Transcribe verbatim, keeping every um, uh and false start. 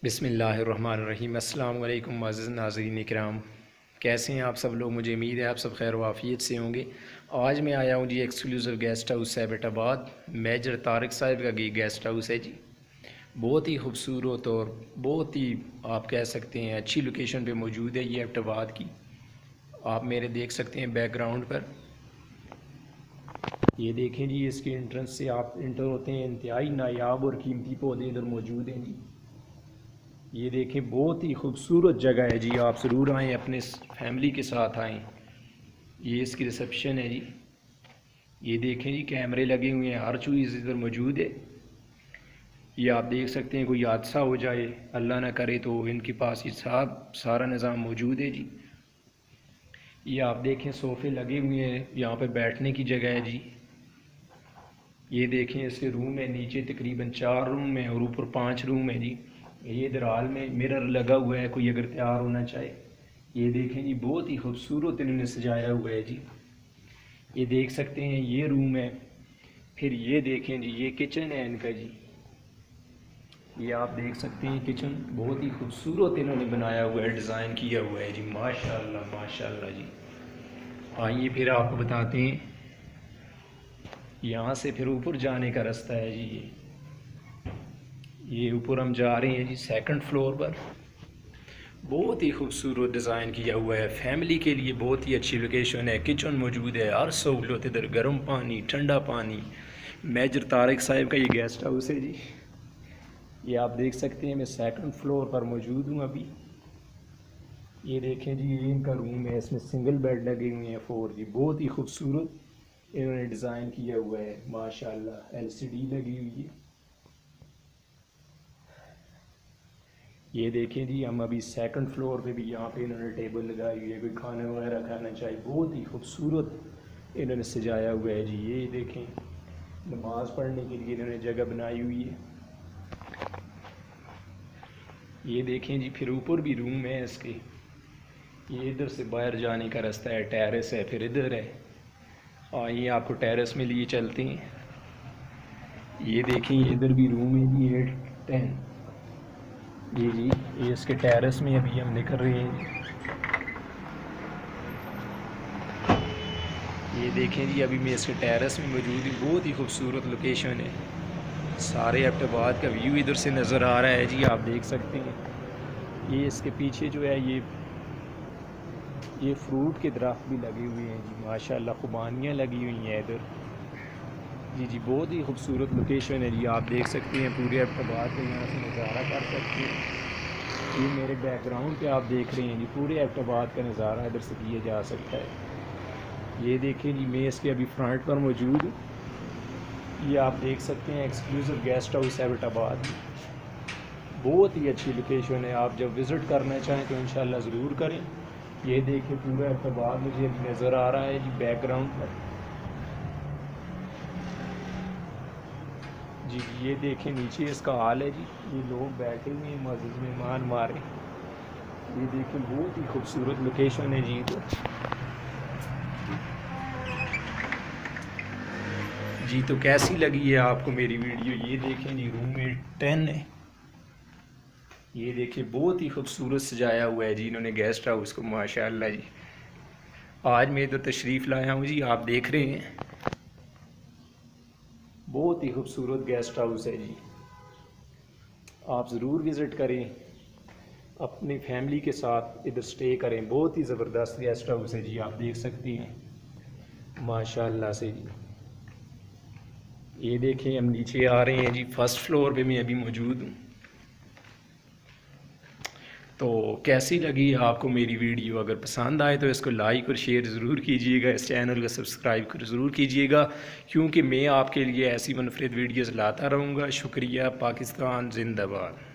बिस्मिल्लाहिर्रहमानिर्रहीम। अस्सलाम वालेकुम मुअज़्ज़िज़ नाज़रीन इकराम, कैसे हैं आप सब लोग। मुझे उम्मीद है आप सब खैर वाफ़ियत से होंगे। आज मैं आया हूँ जी exclusive guest house Abbottabad. Major Tariq साहब का ये गेस्ट हाउस है जी। बहुत ही खूबसूरत और बहुत ही आप कह सकते हैं अच्छी लोकेशन पे मौजूद है ये एबटाबाद की। आप मेरे देख सकते हैं बैकग्राउंड पर, ये देखें जी, इसके एंट्रेंस से आप इंटर होते हैं। इंतहाई नायाब और कीमती पौधे इधर मौजूद हैं जी। ये देखें, बहुत ही खूबसूरत जगह है जी। आप ज़रूर आएँ, अपने फैमिली के साथ आएँ। ये इसकी रिसेप्शन है जी। ये देखें जी, कैमरे लगे हुए हैं, हर चीज़ इधर मौजूद है। ये आप देख सकते हैं, कोई हादसा हो जाए अल्लाह ना करे तो इनके पास ये साहब सारा निज़ाम मौजूद है जी। ये आप देखें, सोफ़े लगे हुए हैं, यहाँ पे बैठने की जगह है जी। ये देखें, इसके रूम है, नीचे तकरीबन चार रूम है और ऊपर पाँच रूम है जी। ये इधर हाल में मिरर लगा हुआ है, कोई अगर तैयार होना चाहे। ये देखें जी, बहुत ही खूबसूरत इन्होंने सजाया हुआ है जी। ये देख सकते हैं, ये रूम है। फिर ये देखें जी, ये किचन है इनका जी। ये आप देख सकते हैं, किचन बहुत ही खूबसूरत इन्होंने बनाया हुआ है, डिज़ाइन किया हुआ है जी। माशाल्लाह माशाल्लाह जी। आइए फिर आपको बताते हैं, यहाँ से फिर ऊपर जाने का रास्ता है जी। ये ये ऊपर हम जा रहे हैं जी, सेकंड फ्लोर पर। बहुत ही खूबसूरत डिज़ाइन किया हुआ है, फैमिली के लिए बहुत ही अच्छी लोकेशन है। किचन मौजूद है, हर सहूलत इधर, गर्म पानी, ठंडा पानी। मेजर तारिक साहब का ये गेस्ट हाउस है जी। ये आप देख सकते हैं, मैं सेकंड फ्लोर पर मौजूद हूँ अभी। ये देखें जी, ये इनका रूम है, इसमें सिंगल बेड लगे हुए हैं फोर जी। बहुत ही खूबसूरत इन्होंने डिज़ाइन किया हुआ है माशाल्लाह। एल सी डी लगी हुई है। ये देखें जी, हम अभी सेकंड फ्लोर पे भी, यहाँ पे इन्होंने टेबल लगाई हुई है, कोई खाना वगैरह खाना चाहिए। बहुत ही खूबसूरत इन्होंने सजाया हुआ है जी। ये देखें, नमाज़ पढ़ने के लिए इन्होंने जगह बनाई हुई है। ये देखें जी, फिर ऊपर भी रूम है इसके। ये इधर से बाहर जाने का रास्ता है, टेरेस है, फिर इधर है। आइए आपको टेरेस में लिए चलते हैं। ये देखें, इधर भी रूम है जी, एट टेन जी जी। ये इसके टेरेस में अभी हम निकल रहे हैं। ये देखें जी, अभी मैं इसके टेरेस में मौजूद हूँ। बहुत ही खूबसूरत लोकेशन है, सारे एबटाबाद का व्यू इधर से नज़र आ रहा है जी। आप देख सकते हैं, ये इसके पीछे जो है, ये ये फ्रूट के दरख्त भी लगे हुए हैं जी। माशाल्लाह, खुबानियाँ लगी हुई हैं इधर जी जी। बहुत ही खूबसूरत लोकेशन है जी। आप देख सकते हैं, पूरे एबटाबाद का यहाँ से नज़ारा कर सकते हैं। ये मेरे बैकग्राउंड पे आप देख रहे हैं जी, पूरे एबटाबाद का नज़ारा इधर से किया जा सकता है। ये देखिए जी, मैं इसके अभी फ्रंट पर मौजूद हूँ। ये आप देख सकते हैं, एक्सक्लूसिव गेस्ट हाउस एबटाबाद। बहुत ही अच्छी लोकेशन है, आप जब विज़िट करना चाहें तो इंशाल्लाह ज़रूर करें। ये देखिए, पूरा एबटाबाद मुझे अभी नज़र आ रहा है जी बैकग्राउंड पर जी। ये देखें, नीचे इसका हाल है जी। ये लोग बैठे हुए हैं, मज़ीद मेहमान हमारे। ये देखें, बहुत ही खूबसूरत लोकेशन है जी। तो जी, तो कैसी लगी है आपको मेरी वीडियो। ये देखें जी, रूम में टेन है। ये देखिए, बहुत ही खूबसूरत सजाया हुआ है जी इन्होंने गेस्ट हाउस को, माशाल्लाह जी। आज मैं इधर तशरीफ़ लाया हूँ जी, आप देख रहे हैं, बहुत ही खूबसूरत गेस्ट हाउस है जी। आप ज़रूर विज़िट करें, अपनी फैमिली के साथ इधर स्टे करें। बहुत ही ज़बरदस्त गेस्ट हाउस है जी। आप देख सकते हैं माशाल्लाह से जी। ये देखें, हम नीचे आ रहे हैं जी, फर्स्ट फ्लोर पे मैं अभी मौजूद हूँ। तो कैसी लगी आपको मेरी वीडियो। अगर पसंद आए तो इसको लाइक और शेयर ज़रूर कीजिएगा। इस चैनल को सब्सक्राइब कर ज़रूर कीजिएगा, क्योंकि मैं आपके लिए ऐसी मुनफरिद वीडियोज़ लाता रहूँगा। शुक्रिया। पाकिस्तान जिंदाबाद।